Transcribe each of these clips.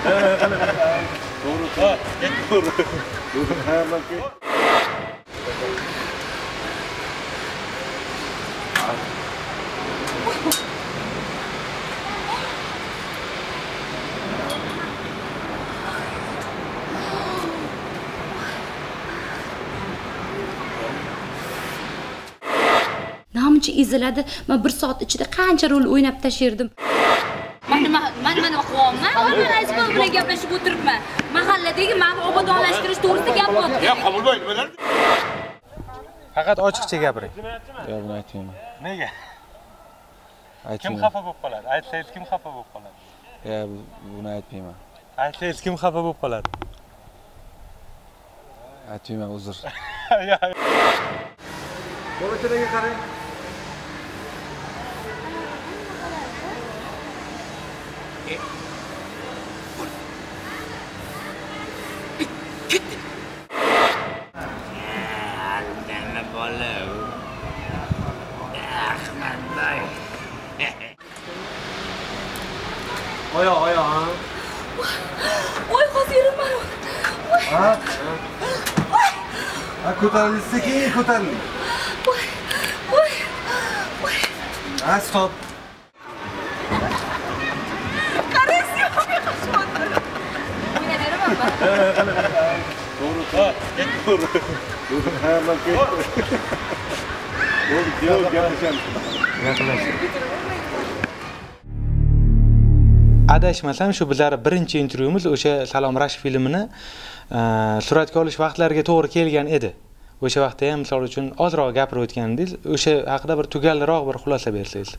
Namuncha izladi. Men 1 soat ichida qancha rol o'ynab tashirdim. Mana qilyapman. Mana Aysbol bilan gaplashib o'tiribman. Mahalladagi meni obodonlashtirish to'g'risida gap bo'lyapti. Yo'q, qabul bo'lmaydi bular. Faqat ochiqcha gapiring. Yo'q, buni aytmayman. Nega? Kim Aytmayman. xafa bo'lib qoladi? Aytsangiz kim xafa bo'lib qoladi? Yo'q, buni aytmayman. Aytsangiz kim xafa bo'lib qoladi? Aytmayman, uzr. Bola-chalaga qarang. Oyoq, ha. Voy, hozirim mana. Ha? Ha, ko'tarildi, sekin ko'tarildi. Voy. Ha, stop. Qaraysiz, To'g'ri. Ha, balki. Yo'q, gaplashamiz. Adashmasam shu bizlar birinchi intervyumiz o'sha Salom Rashk filmini suratga olish vaqtlariga to'g'ri kelgan edi. O'sha vaqtda ham misol uchun ozroq gapirib o'tgandingiz, o'sha haqida bir tugalroq bir xulosa bersangiz.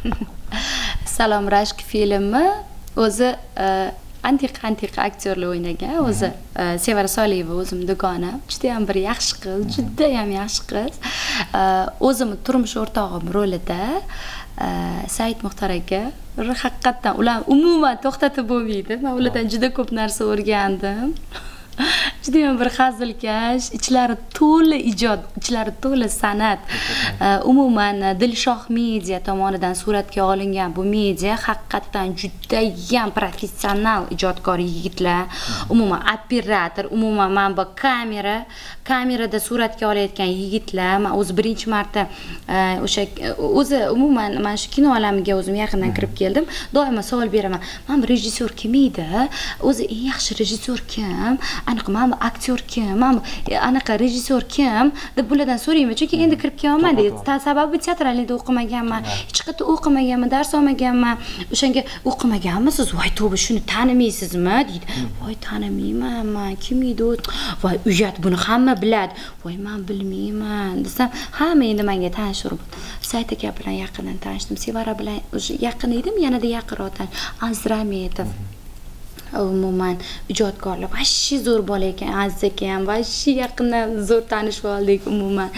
Salom Rashk filmi o'zi antiqa aktyorlar o'ynagan. O'zi Sevara Soliyeva o'zim dugona. Juda ham bir yaxshi qiz, juda ham yaxshi qiz. O'zim turmush o'rtog'im rolida Said Muxtor aka. Haqiqatan ular umuman to'xtatib bo'lmaydi. Men ulardan juda ko'p narsa o'rgandim. Juda ham bir hazilkash, ichlari to'la ijod, ichlari to'la san'at. Umuman Dilshoh media tomonidan suratga olingan bu media haqiqatan juda ham professional ijodkor yigitlar. Umuman operator, umuman mana bu kamerada suratga olayotgan yigitlar. Men o'zi birinchi marta o'sha o'zi umuman mana shu kino olamiga o'zim yaqindan kirib keldim. Doimo savol beraman. Mana bu rejissyor kim edi? O'zi eng yaxshi rejissyor kim? Aniq mana bu aktyor kim? Mana anaqa rejissyor kim? deb bulardan so'rayman. Chunki endi kirib kelman deydi. Sababi teatralida o'qimaganman, hech qayerda o'qimaganman, dars olmaganman. O'shanga o'qimaganmisiz? Voy, to'g'ri, shuni tanimaysizmi? deydi. Voy, tanimayman men. Kim edi u? Voy, uyat buni hamma biladi. Voy, men bilmayman desam, hamma endi menga tanishib. Said aka bilan yaqindan tanishdim. Sevara bilan yaqin edim, yanada yaqinroq. Azrametov. Umuman ijodkorlar vashi zo'r bola ekan, Aziz aka ham vashi yaqindan zo'r tanishib oldik. Umuman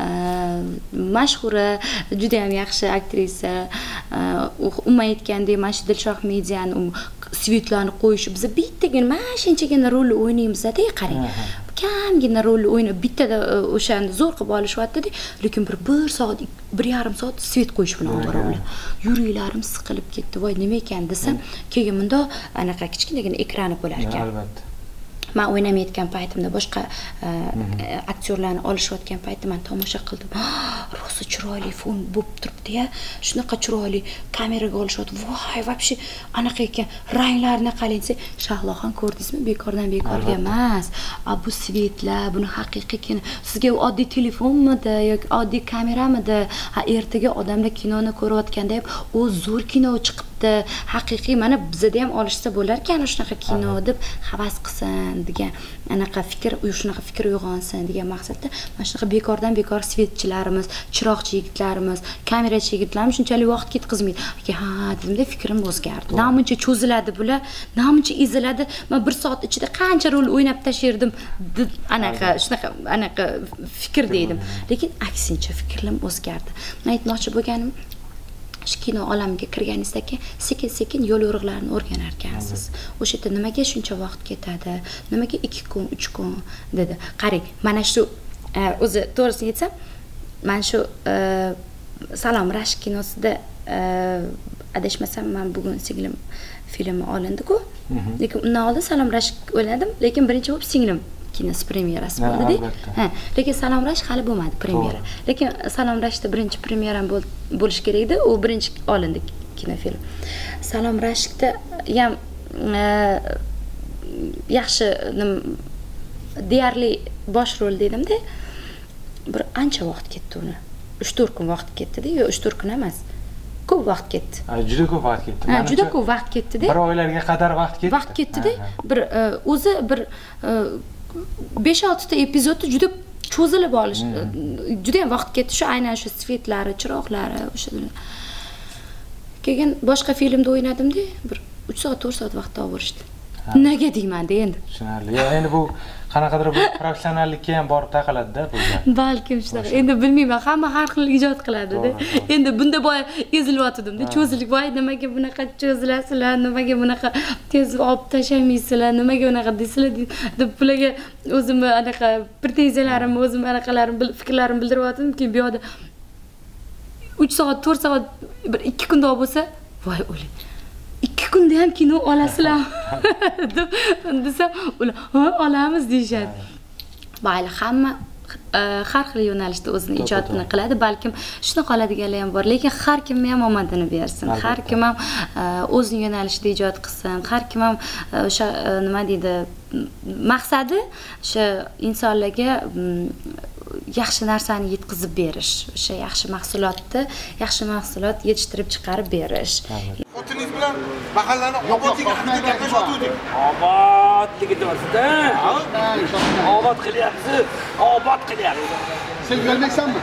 mashhura, juda ham yaxshi aktrisa. Umma aytgandek, mana shu Dilshoh mediani svetlarni qo'yishib, biz bittagina mana shunchagina rol o'ynaymiz-da, qarang. Kamgina rol o'ynab bittada o'shani zo'r qilib olishyapti-da, lekin bir 1 soat, 1,5 soat svet qo'yish bilan o'g'irlar. Yuraklarim siqilib ketdi. Voy, nima ekan desam, keyin bunda anaqa kichkinagina ekrani bo'lar ekan. Albatta. Men o'ynamayotgan paytimda boshqa aktyorlarni olishayotgan paytda men tomosha qildim. Rosa chiroyli fon bo'lib turibdi-ya. Shunaqa chiroyli kameraga olishyapti. Voy, vobshe anaqa ekan. Ranglarni qarangsa, Shahloxon ko'rdingizmi? Bekordan bekorga emas. Bu svetlar, buni haqiqiy sizga oddiy telefonmidi yoki oddiy kameramidi? Ertaga odamlar kinoni ko'rayotganda ham u zo'r kino chiqibdi. Haqiqiy mana bizda ham olishsa bo'lar ekan shunaqa kino deb havas qilsin degan anaqa fikr, shunaqa fikr uyg'onsin degan maqsadda mana shunaqa bekordan bekor svetchilarimiz, chiroqchi yigitlarimiz, kamerachi yigitlarimiz shunchalik vaqt ketkazmaydi. Ha, dedimda fikrim o'zgardi. Namuncha cho'ziladi bular, namuncha eziladi. Men 1 soat ichida qancha rol o'ynab tashirdim. Anaqa shunaqa anaqa fikr dedim. Lekin aksincha fikrlarim o'zgardi. Men aytmoqchi bo'lganim, shu kino olamiga kirganingizda sekin-sekin yo'l yo'riqlarini o'rganar ekansiz. O'sha yerda nimaga shuncha vaqt ketadi? Nimaga 2 kun, 3 kun dedi. Qarang, mana shu o'zi to'g'risini aytsam, mana shu Salom Rashk kinosida adashmasam, men bugun singlim filmi olindi-ku. Lekin undan oldin Salom Rashk o'ynadim, lekin birinchi bo'lib singlim kinosi premyerasi bo'ldi-da. Ha, lekin Salom Rashk hali bo'lmadi premyera. Lekin Salom Rashkda birinchi premyeram bo'lish kerak edi, u birinchi olindi kinofilm. Salom Rashkda ham yaxshi deyarli bosh rol dedim-da. Bir ancha vaqt ketdi uni. 3-4 kun vaqt ketdi-da, yo 3-4 kun emas. Ko'p vaqt ketdi. Juda ko'p vaqt ketdi. Ha, juda ko'p vaqt ketdi-da. Bir oylarga qadar vaqt ketdi. Vaqt ketdi-da. Bir o'zi bir 5-6 ta epizodni juda cho'zilib olish, juda ham vaqt ketdi. Shu aynan shu svetlari, chiroqlari, o'sha. Keyin boshqa filmda o'ynadim-da, bir 3 soat, 4 soat vaqt olishdi. Nega deyman-da endi. Tushunarli. Endi bu qanaqadir bir professionallikka ham borib taqaladi-da bu. Balkim shunaqa. Endi bilmayman, hamma har xil ijod qiladi-da. Endi bunda boya ezilyotdim-da. Cho'zilib, voy nimaga bunaqa cho'zilasizlar, nimaga bunaqa tez olib tashlamaysizlar, nimaga unaqa deysizlar deb bularga o'zimni anaqa pretenziyalarimni, o'zimni anaqalarimni, fikrlarimni bildiryaptim, keyin bu yoqda 3 soat, 4 soat, bir 2 kunda bo'lsa, voy o'ling. 2 kunda ham kino olasizlar deb desam, ular olamiz deyishadi. Mayli, hamma har xil yo'nalishda o'zini ijodini qiladi, balkim shunaqa qoladiganlar ham bor, lekin har kim ham omadini bersin, har kim ham o'zining yo'nalishida ijod qilsin, har kim ham o'sha nima deydi, maqsadi o'sha insonlarga yaxshi narsani yetkazib berish, o'sha yaxshi mahsulot yetishtirib chiqarib berish. Xotiningiz bilan mahallani obodligiga haqida gaplashayotgandik. Obodligi to'g'risida? Obod qilyapsiz, obod qilyapsiz. Sen görmeksanmi?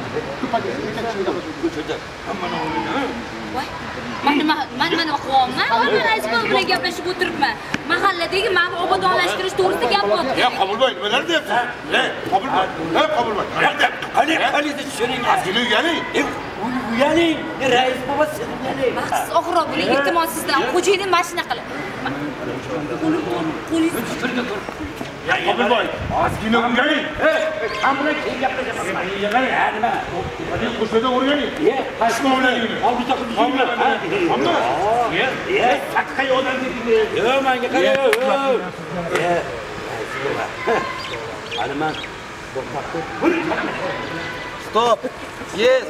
Ko'chada hammani o'rnini. Voy, mana qilyapman. Mana aytib bilan gaplashib o'tiribman. Mahalladagi ma'ni obodonlashtirish to'g'risida gap bo'lyapti. Qobulboy, nimalar deyapsiz? Qobulboy. Qani tushuning. Azgina uyaling. Uyaling, rais bobo siz uyaling. Maqsiz oxirroq bo'ling, iltimos sizdan xo'jayini mashina qilib. Qo'lingizni Birga tur. Qobulboy, azgina uyaling. Hamma keyin gaplashaman. Nima? Hadi qo'shada o'rganing. Qashmovlaringni. Oldiga qilib. Hamma. Qatqay odamni. Yo, menga qara. Ana men Stop. Yes.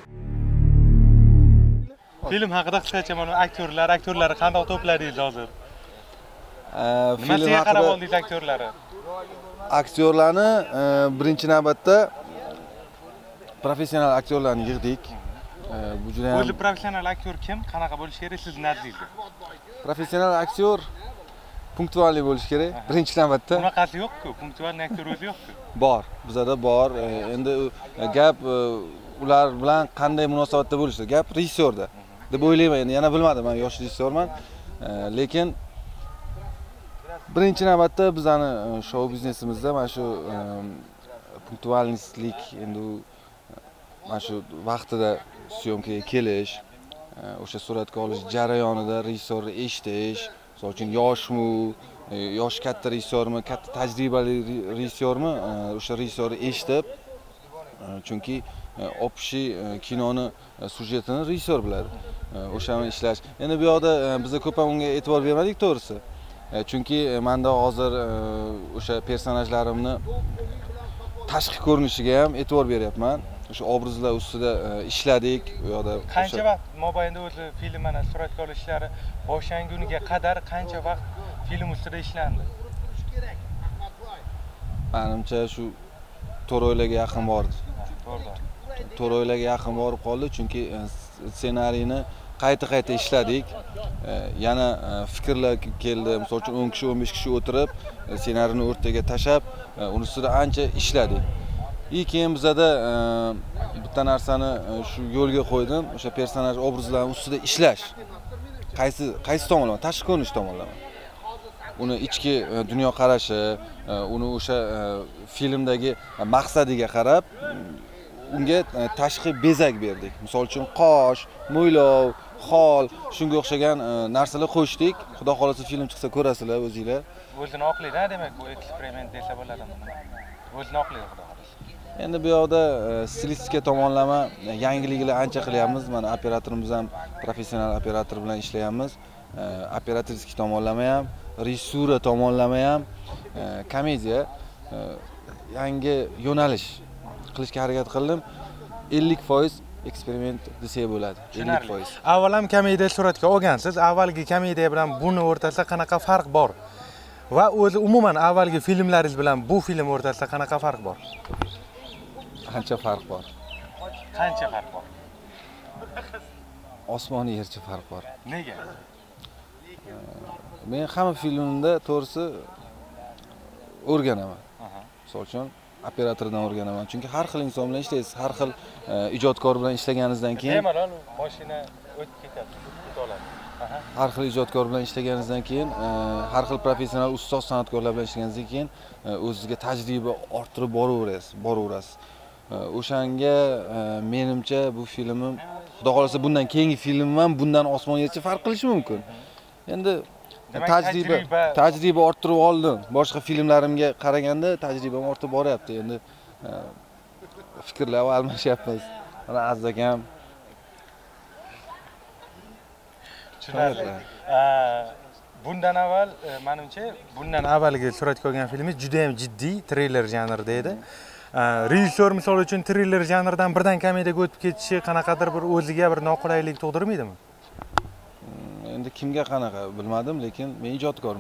Film haqida qisqacha mana aktyorlar qanday to'pladingiz hozir? Film Nimaga qarab haqida oldingiz aktyorlarni? aktyorlarni birinchi navbatda professional aktyorlarni yig'dik. Bu juda ham O'zi professional aktyor kim? Qanaqa bo'lishi kerak siz nazdingizda? professional aktyor punktualli bo'lishi kerak. Birinchi navbatda Bunaqasi yo'q-ku, punktualniy aktyor o'zi yo'q-ku. bor. Bizda bor. Endi gap ular bilan qanday munosabatda bo'lishdi? Gap rejissyorda deb o'ylayman. Endi yana bilmadim, men yosh rejissyorman. Lekin birinchi navbatda bizani shou biznesimizda mana shu punktualnistlik, endi mana shu vaqtida syomkaga kelish, o'sha suratga olish jarayonida rejissyorni eshitish, misol uchun yosh katta rejissyormi, katta tajribali rejissyormi, o'sha rejissyorni eshitib, chunki общий kinoni sujetini rejissyor biladi. O'shani ishlash. Endi bu yoqda biz ko'p ham unga e'tibor bermadik to'g'risi. Chunki menda hozir o'sha personajlarimni tashqi ko'rinishiga ham e'tibor beryapman. O'sha obrazlar ustida ishladik. U yoqda Qancha vaqt mobaynida o'zi film mana suratga olish ishlari boshlanguniga qadar qancha vaqt film ustida ishlandi? Menimcha shu 4 oylarga yaqin bordi. To'g'ri. 4 oylarga yaqin borib qoldi, chunki ssenariyni qayta ishladik. Yana fikrlar keldi. Misol uchun 10 kishi, 15 kishi o'tirib, ssenariyni o'rtaga tashab, uni ustida ancha ishladik. Keyin bizada bitta narsani shu yo'lga qo'ydim, o'sha personaj obrazlarning ustida ishlash. Qaysi tomonlama? Tashqi ko'rinish tomonlama. Uni ichki dunyo qarashi, uni o'sha filmdagi maqsadiga qarab, unga tashqi bezak berdik. Misol uchun qosh, mo'ylov, xol, shunga o'xshagan narsalar qo'shdik. Xudo xolasa film chiqsa ko'rasizlar o'zingizlar. O'zini oqlaydi, demak bu eksperiment desa bo'ladimi? O'zini oqlaydi xudo xolasa. Endi bu yoqda stilistika tomonlama yangiliklar ancha qilyapmiz. Mana operatorimiz ham professional operator bilan ishlayapmiz. operatorskiy tomonlama ham, rejissura tomonlama ham komediya yangi yo'nalish qilishga harakat qildim. 50% eksperiment desak bo'ladi. 50%. Avval ham komediya suratga olgansiz. Avvalgi komediya bilan buni o'rtasida qanaqa farq bor? Va o'zi umuman avvalgi filmlaringiz bilan bu film o'rtasida qanaqa farq bor? Qancha farq bor? Qancha farq bor? Osmon yercha farq bor. Nega? Men hamma filmimda to'g'risi o'rganaman. Misol uchun operatordan o'rganaman. Chunki har xil inson bilan ishlaysiz, har xil ijodkor bilan ishlaganingizdan keyin bemalol mashina o'tib ketadi, oladi. Har xil ijodkor bilan ishlaganingizdan keyin, har xil professional ustoz san'atkorlar bilan ishlaganingizdan keyin o'zingizga tajriba orttirib boraverasiz. O'shanga menimcha bu filmim, xudo xolasa bundan keyingi filmim ham bundan osmon yercha farq qilishi mumkin. Endi tajriba orttirib oldim. Boshqa filmlarimga qaraganda tajribam ortib boryapti. Endi fikrlar almashyapmiz. Mana Aziz akam tushunarli. Bundan avval menimcha bundan avvalgi suratga olgan filmingiz juda ham jiddiy treyler janrida edi. Rejissor misol uchun treyler janridan birdan komediyaga o'tib ketishi qanaqadir bir o'ziga bir noqulaylik tug'dirmaydimi? Endi kimga qanaqa bilmadim, lekin men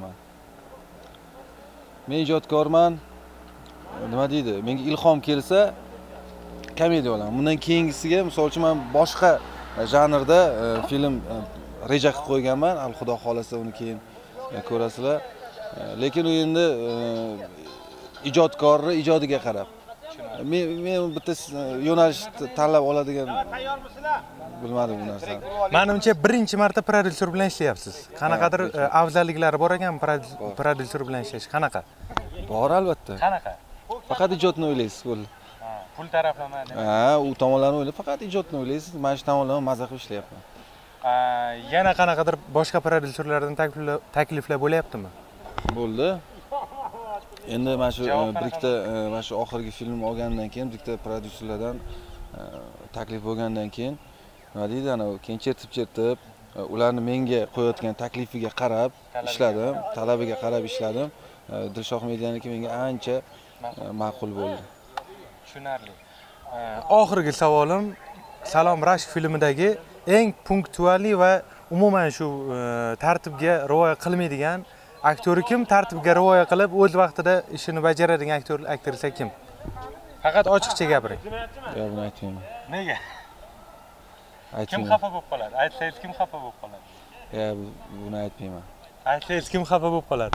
ijodkorman. Nima deydi? Menga ilhom kelsa komediya olaman. Bundan keyingisiga misol uchun men boshqa janrda film reja qilib qo'yganman. Xudo xolasa uni keyin ko'rasizlar. Lekin u endi ijodkorni ijodiga qarab. Men bitta yo'nalish tanlab oladigan bilmadim bu narsani. Menimcha birinchi marta prodyuser bilan ishlayapsiz. Qanaqadir afzalliklari bor ekan prodyuser bilan ishlash qanaqa? Bor albatta. Qanaqa? Faqat ijodni o'ylaysiz, bo'ldi. Pul taraflama. U tomonlarni o'ylab, faqat ijodni o'ylaysiz. Men shu tomonlarni maza qilib ishlayapman. Yana qanaqadir boshqa prodyuserlardan takliflar bo'layaptimi? Bo'ldi. Endi mana shu birikta mana shu oxirgi film olgandan keyin birikta prodyuserlardan taklif bo'lgandan keyin nima deydi, ana keyin chertib ularni menga qo'yayotgan taklifiga qarab ishladim, talabiga qarab ishladim. Dilshoh Medianiki menga ancha ma'qul bo'ldi. Tushunarli. Oxirgi savolim Salom Rashk filmidagi eng punktualli va umuman shu tartibga rioya qilmaydigan aktyor kim? Tartibga rioya qilib o'z vaqtida ishini bajaradigan aktrisa kim? Faqat ochiqcha gapiring. Yo'q, buni aytmayman. Nega? Aytmayman. Kim xafa bo'lib qoladi? Aytsangiz kim xafa bo'lib qoladi? Buni aytmayman. Aytsangiz kim xafa bo'lib qoladi?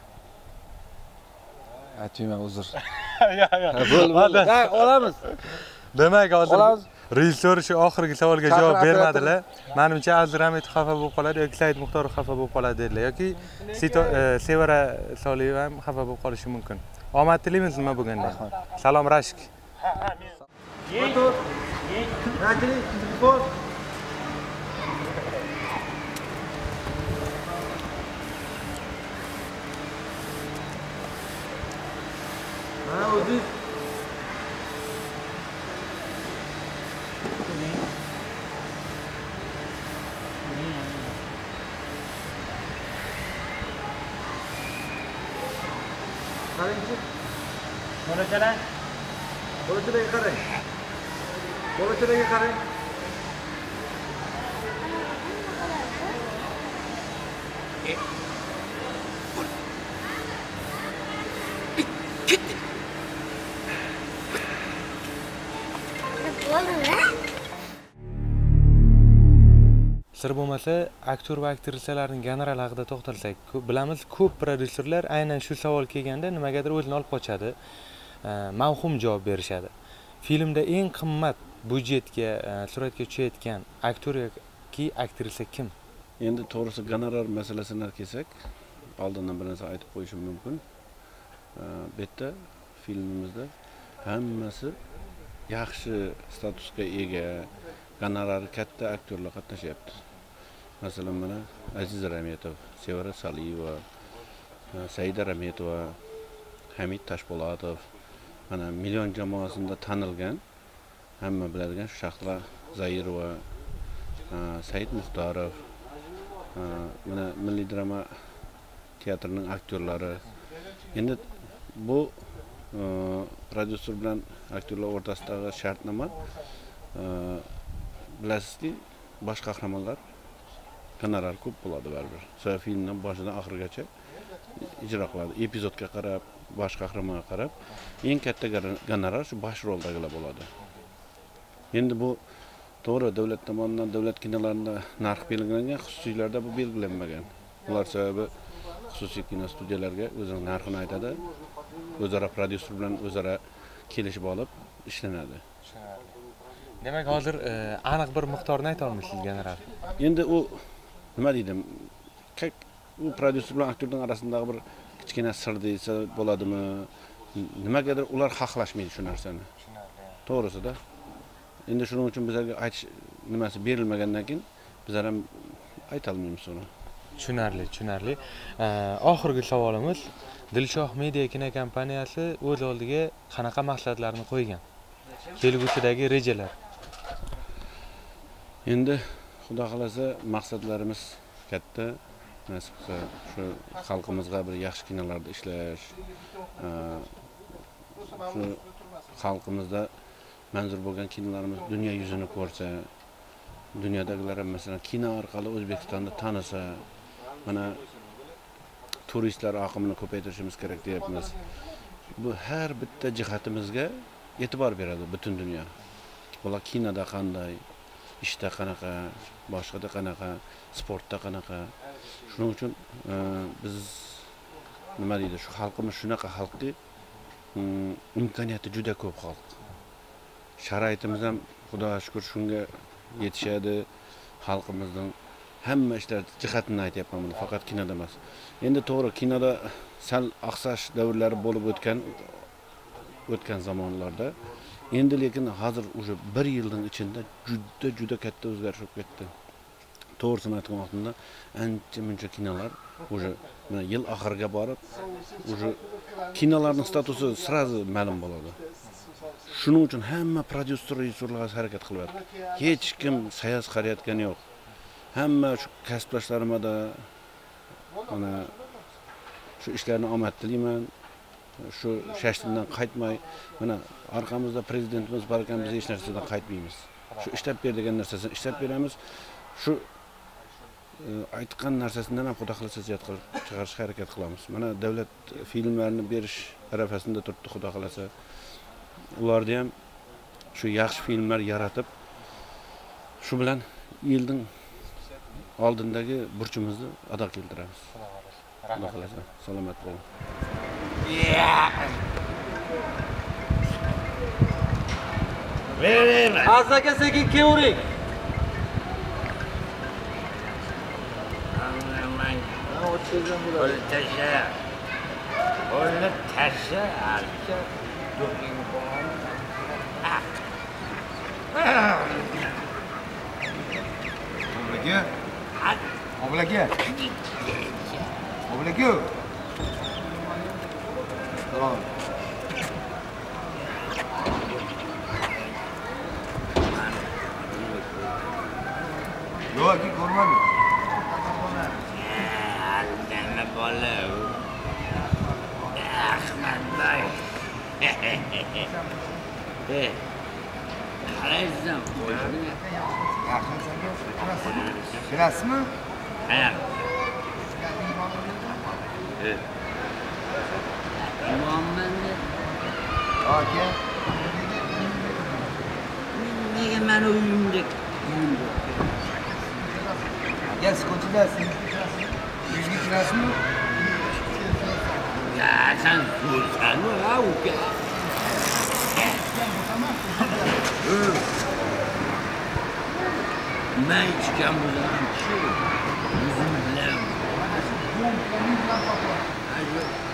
Aytmayman, uzr. Bo'ldi. Olamiz. Demak, hozir rejissor shu oxirgi savolga javob bermadilar. Menimcha Aziz Rametov xafa bo'lib qoladi yoki Said Muxtorov xafa bo'lib qoladi dedilar yoki Sevara Soliyeva ham xafa bo'lib qolishi mumkin. Omad tilaymiz nima bo'lganda. Salom Rashk. Bo'lachalarga qarang. Bo'lachalarga qarang. Sir bo'lmasa, aktyor va aktrisalarning gonorar haqida to'xtalsak, bilamiz ko'p prodyuserlar aynan shu savol kelganda nimagadir o'zini olib qochadi, mavhum javob berishadi. Filmda eng qimmat budjetga suratga tushayotgan aktyor yoki aktrisa kim? Endi to'g'risi gonorar masalasiga kelsak, oldindan bir narsa aytib qo'yishim mumkin. Bu yerda filmimizda hammasi yaxshi statusga ega, gonorari katta aktyorlar qatnashyapti. Masalan, mana Aziz Rametov, Sevara Soliyeva, Saida Rametova, Hamid Tashpo'latov, mana million jamoasida tanilgan, hamma biladigan shu shaxslar Zairova, Said Muxtorov, mana Milliy drama teatrining aktyorlari. Endi bu prodyuser bilan aktyorlar o'rtasidagi shartnoma bilasizki, bosh qahramonlar gonorar ko'p bo'ladi baribir. O'sha filmdan boshidan oxirigacha ijro qiladi. Epizodga qarab, bosh qahramonga qarab, eng katta gonorar shu bosh roldagilar bo'ladi. Endi bu to'g'ri davlat tomonidan davlat kinolarida narx belgilangan, xususiylarda bu belgilanmagan. Ular sababi xususiy kino studiyalarga o'zining narxini aytadi. O'zaro prodyuser bilan o'zaro kelishib olib ishlanadi. Demak, hozir aniq bir miqdorni ayta olmaysiz gonorar. Endi u nima deydim? U prodyuser bilan aktyorning orasidagi bir kichkina sir desa bo'ladimi? Nimagadir ular xohlashmaydi shu narsani. To'g'risida. Endi shuning uchun bizlarga aytish nimasi berilmagandan keyin bizlar ham ayta olmaymiz uni. Tushunarli. Oxirgi savolimiz, Dilshoh Media kinokompaniyasi o'z oldiga qanaqa maqsadlarni qo'ygan? Kelgusidagi rejalar. Endi Xudo xolasa maqsadlarimiz katta. Nasib qilsa shu xalqimizga bir yaxshi kinolarda ishlash, shu xalqimizda manzur bo'lgan kinolarimiz dunyo yuzini ko'rsa, dunyadagilar ham masalan kino orqali O'zbekistonni tanisa, mana turistlar oqimini ko'paytirishimiz kerak deyapmiz. Bu har bitta jihatimizga e'tibor beradi butun dunyo. Ular kinoda qanday, ishda qanaqa, boshqada qanaqa, sportda qanaqa. Shuning uchun biz nima deydi, shu xalqimiz shunaqa xalqki, imkoniyati juda ko'p xalq. Sharoitimiz ham Xudoga shukr shunga yetishadi. Xalqimizning hamma ishlar jihatini aytyapman buni, faqat kinoda emas. Endi to'g'ri kinoda sal oqsash davrlari bo'lib o'tgan zamonlarda, endi lekin hozir o'sha 1 yilning ichida juda katta o'zgarish bo'lib ketdi. To'g'risini aytmoqda, ancha-muncha kinolar o'sha mana yil oxiriga borib, o'sha kinolarning statusi sirazi ma'lum bo'ladi. Shuning uchun hamma prodyuser, rejissyorlar harakat qilyapti. Hech kim sayaz qarayotgani yo'q. Hamma shu kasbdoshlarimda mana shu ishlarni omad tilayman. Shu shashtimdan qaytmay, mana orqamizda prezidentimiz bor ekan, biz hech narsadan qaytmaymiz. Shu ishlab ber degan narsasini ishlab beramiz. Shu aytgan narsasidan ham Xudo xolasa ziyod qilib chiqarishga harakat qilamiz. Mana davlat filmlarini berish arafasida turibdi Xudo xolasa. Ularda ham shu yaxshi filmlar yaratib, shu bilan yilning oldindagi burchimizni ado keltiramiz. Xudo xolasa, salomat bo'ling. Azaka sekin kevring. Qo'l tasha. Qo'lni tasha, alcha, do'king bor. Oblaga. Tamam. Yok, ki görmedim. Aldana bola. Ahmad Bey. Qalaysan qo'shni? Yaxshi bilasizmi? Ha. Muhammad. Aka. Nega meni uyimda? Gel skochilasin. Yuzga kirasizmi? Ya sen sultan ha uka. Ben içken bulan şu. Yüzüm bilen.